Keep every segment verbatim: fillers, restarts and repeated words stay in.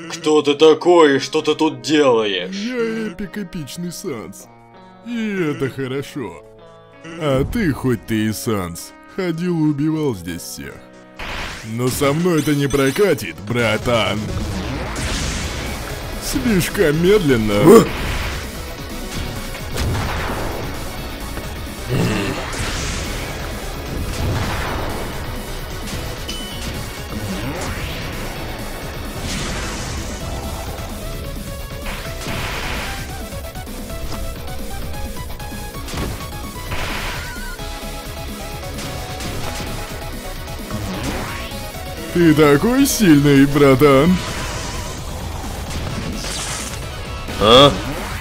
Кто ты такой и что ты тут делаешь? Я эпик эпичный Санс. И это хорошо. А ты, хоть ты и Санс, ходил и убивал здесь всех. Но со мной это не прокатит, братан. Слишком медленно. Ты такой сильный, братан. А?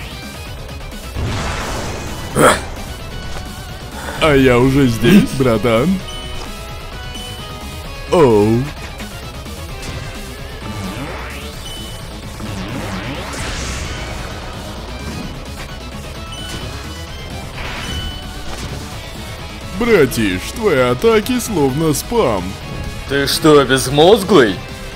А я уже здесь, братан. Оу. Братиш, твои атаки словно спам. Ты что, безмозглый?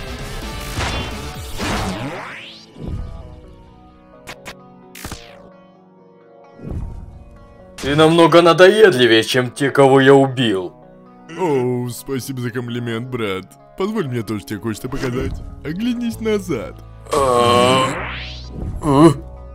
Ты намного надоедливее, чем те, кого я убил. Оу, спасибо за комплимент, брат. Позволь мне тоже тебе кое-что показать. Оглянись назад. А? А?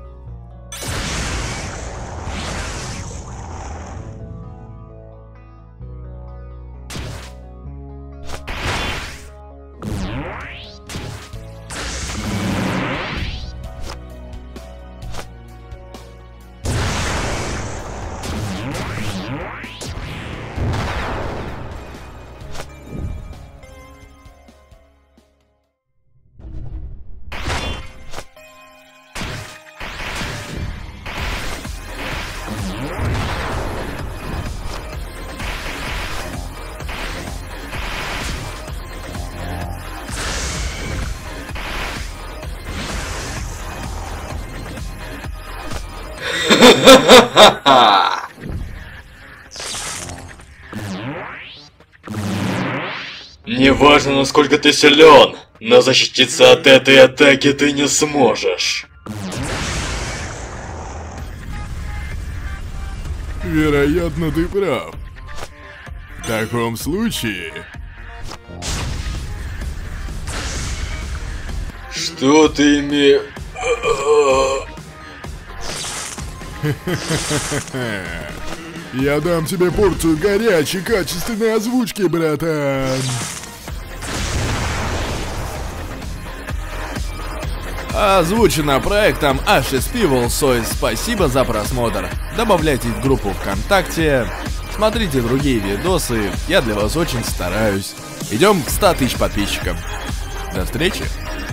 Неважно, насколько ты силен, но защититься от этой атаки ты не сможешь. Вероятно, ты прав. В таком случае... Что ты имеешь... Я дам тебе порцию горячей, качественной озвучки, братан. Озвучено проектом эйч эс пи Волсой. Спасибо за просмотр. Добавляйтесь в группу ВКонтакте. Смотрите другие видосы. Я для вас очень стараюсь. Идем к ста тысяч подписчикам. До встречи.